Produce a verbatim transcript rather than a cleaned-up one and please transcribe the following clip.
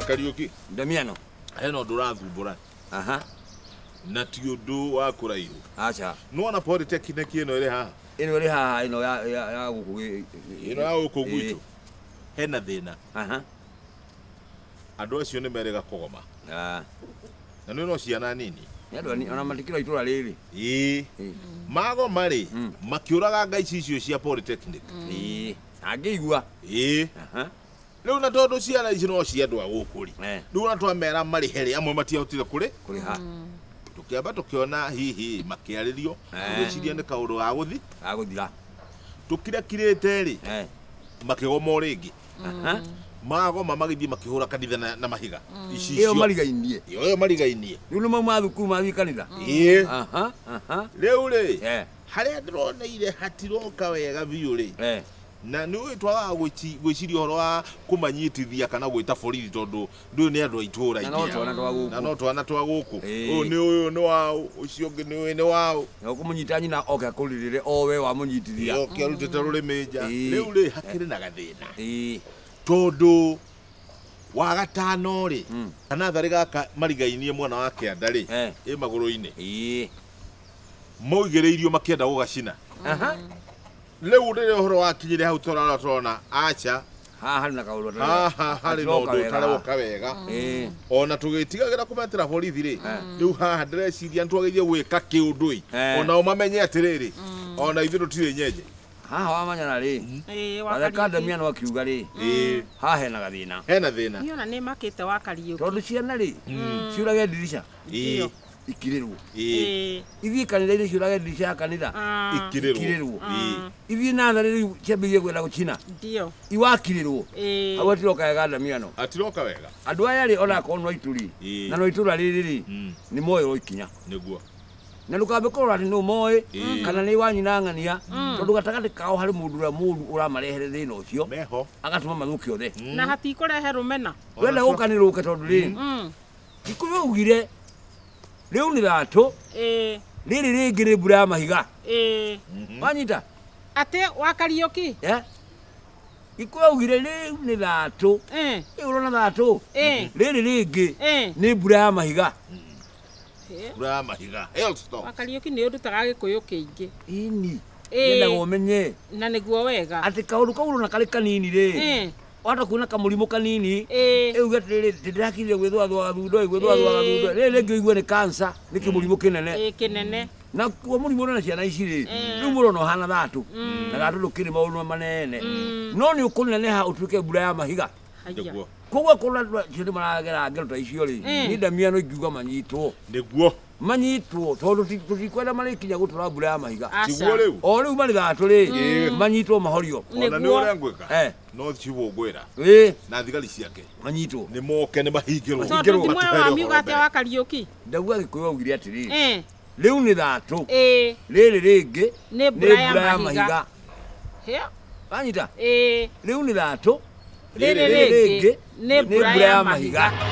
Kariuki Damiano heno ndurathubura aha na ti undu wa kuraihu acha no na polytechnic ino iri ha ino iri ha ino ya ya guku ino ya guku gwitu hena thina aha andu acio ni merega kugoma ah na no ciana nini Yado ni ona matikira itura riri eh mago mari makiuraga ngai icio cia polytechnic eh ageigua eh aha riu na tondu ciana ici no cia andu agukuri eh riu na twamera mari here amwe matiahotire kuri kuri ha tukiamba tukiona hihi makiaririo gwiciria ni kaundu ga guthi aguthira tukirekirite ri eh makigoma ringi aha mago mamagithie makihura kanitha na, na mahiga ici iyo marigainie iyo marigainie riu no mauma thukuru mathi kanitha eh aha aha riu ri eh haria ndironeire hatiroka wega biu ri eh na ni witwaga gwiciria horo wa kumanyitithia kana gwita borithi tondu ndu ni andu aitura ingi na no twana twa guku uyu ni uyu ni wao ucio ngi ni uyu ni wao no kumunyita nyina oka kuririre o we wa munyitithia yo kiarutite ruriminja riu ri hakiri na gathina eh tondu wa gatano ri kana thari gaka marigainie mwana wa kianda ri i maguru-ini eh moigiriirio makienda gugacina aha riu rire horo wakinyire hau torara tona acha haha na kaulu haha hari no ndu taroka wega eh ona tugitigagira kumetera borithi ri riu haha ndreciria ntwageithie gwika kiundui ona o mamenye atiriri ona ithu tire nyenje haha wamanyana ri eh wa Damiano akiuga ri eh haha hena gathina hena thina niona ni makite wa Kariuki tondu ciana ri ciurage dirisha eh ikirirwo eh ithi kanitha-ini ciurage dirisha kanitha ikirirwo ithi na thari riu ciambirie gwetha gucina ndio iwakirirwo eh hau atiroka wega Damiano atiroka wega andu aya ri ona ko no ituri na no itura riri ri ni moyo ikinya niguo na lukambe korora ati no moyo kana ni wanyina ng'ania tondu gatagati kao hari mundu ura mundu uramarehere thina ucio meho agatuma mathuki othe na hati kurehe rumena wenda gukaniruke tondu ri ikuwe ugire riu ni thatu eh riri ringi ri mbura ya mahiga eh wanyita ate wa Kariuki eh ikuwe ugire riu ni thatu eh urona thatu eh riri ringi eh ni mbura ya mahiga mbura mahiga Hellstorm wa Kariuki ni urutaga gikuyu kiingi ini eh nenda gomenye na niguo wega ati kaundu kau na kari kanini ri eh wata kuna kamurimu kanini eh eu gatiriri ndirakire gwithwa thwa gathundo gwithwa thwa gathundo riri ngigwe ni cancer ni kimurimu kinene eh kinene na kuo murimu na ciana ici ri riu murono hana thatu na thatu ndukiri maundu manene no ni ukuneneha utuike mbura ya mahiga niguo koguo kuna ciana maragera ngero ta icio ri ni Damiano ingiuga manyitwo niguo manyitwo tondu tutikwenda marikinya gutura mbura ya mahiga tiguo riu o riu mari thatu ri manyitwo mahorio ona ni uria ngwika eh no ciwo ngwira eh na thigari ciake manyitwo ni moke ni mahingirwo tondu ti mwe wa miuga ate wa Kariuki ndauga gikuyu ugire atiri eh riu ni thatu eh riri ringi ni mbura ya mahiga he wanyita eh riu ni thatu riri ringi ni mbura ya mahiga